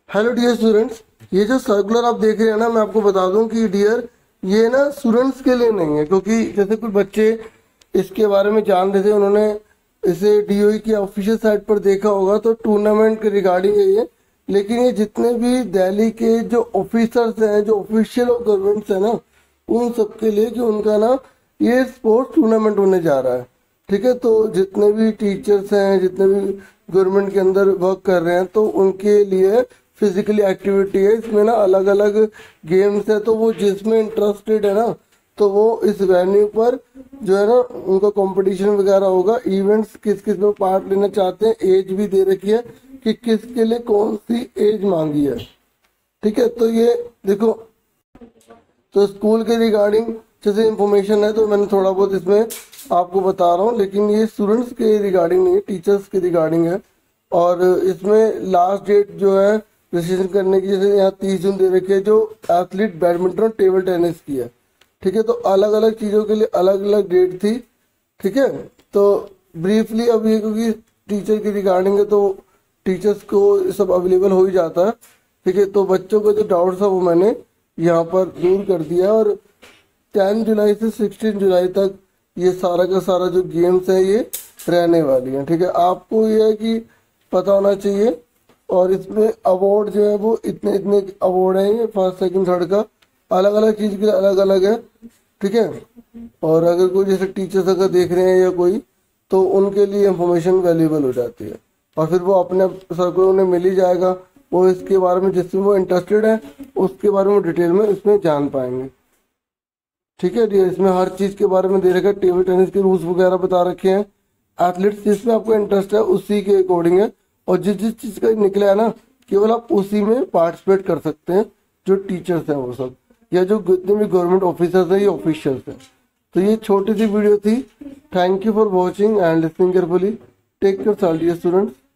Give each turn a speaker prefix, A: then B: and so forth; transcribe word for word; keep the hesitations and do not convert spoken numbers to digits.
A: Hello dear students, ये जो circular आप देख रहे हैं ना, मैं आपको बता दूं कि डियर ये ना स्टूडेंट्स के लिए नहीं है, क्योंकि जैसे कुछ बच्चे इसके बारे में जान रहे थे, उन्होंने इसे डीओई की ऑफिशियल साइट पर देखा होगा, तो टूर्नामेंट के रिगार्डिंग है ये। लेकिन ये जितने भी दिल्ली के जो ऑफिसर्स हैं, जो ऑफिशियल ऑफ गवर्नमेंट्स हैं ना, उन सबके लिए कि उनका ना ये स्पोर्ट्स टूर्नामेंट होने जा रहा है। ठीक है, तो जितने भी टीचर्स हैं, जितने भी गवर्नमेंट के अंदर वर्क कर रहे हैं, तो उनके लिए फिजिकली एक्टिविटी है। इसमें ना अलग अलग गेम्स है, तो वो जिसमें इंटरेस्टेड है ना, तो वो इस वेन्यू पर जो है ना उनका कंपटीशन वगैरह होगा। इवेंट्स किस किस में पार्ट लेना चाहते हैं, एज भी दे रखी है कि किसके लिए कौन सी एज मांगी है। ठीक है, तो ये देखो, तो स्कूल के रिगार्डिंग जैसे इंफॉर्मेशन है, तो मैंने थोड़ा बहुत इसमें आपको बता रहा हूँ, लेकिन ये स्टूडेंट्स के रिगार्डिंग नहीं है, टीचर्स के रिगार्डिंग है। और इसमें लास्ट डेट जो है रजिस्ट्रेशन करने की, जैसे यहाँ तीस जून दे रखी है, जो एथलीट बैडमिंटन और टेबल टेनिस की है। ठीक है, तो अलग अलग चीज़ों के लिए अलग अलग डेट थी। ठीक है, तो ब्रीफली अब ये क्योंकि टीचर की रिगार्डिंग है, तो टीचर्स को सब अवेलेबल हो ही जाता है। ठीक है, तो बच्चों को जो डाउट था वो मैंने यहाँ पर दूर कर दिया। और टेन जुलाई से सिक्सटीन जुलाई तक ये सारा का सारा जो गेम्स है ये रहने वाली है। ठीक है, आपको ये है कि पता होना चाहिए। और इसमें अवार्ड जो है वो इतने इतने अवार्ड हैं, ये फर्स्ट सेकंड थर्ड का अलग अलग चीज़ के लिए अलग अलग है। ठीक है, और अगर कोई जैसे टीचर्स अगर देख रहे हैं या कोई, तो उनके लिए इंफॉर्मेशन वैल्यूएबल हो जाती है, और फिर वो अपने सर को उन्हें मिल ही जाएगा। वो इसके बारे में जिसमें वो इंटरेस्टेड है उसके बारे में डिटेल में इसमें जान पाएंगे। ठीक है डियर, इसमें हर चीज़ के बारे में दे रखा है, टेबल टेनिस के रूल्स वगैरह बता रखे हैं। एथलीट्स जिसमें आपको इंटरेस्ट है उसी के अकॉर्डिंग है, और जिस जिस चीज़ का निकला है ना, केवल आप उसी में पार्टिसिपेट कर सकते हैं, जो टीचर्स हैं वो सब, या जो जितने भी गवर्नमेंट ऑफिसर्स हैं, ये ऑफिशियल्स हैं। तो ये छोटी सी वीडियो थी। Thank you for watching and listening carefully. Take care dear students.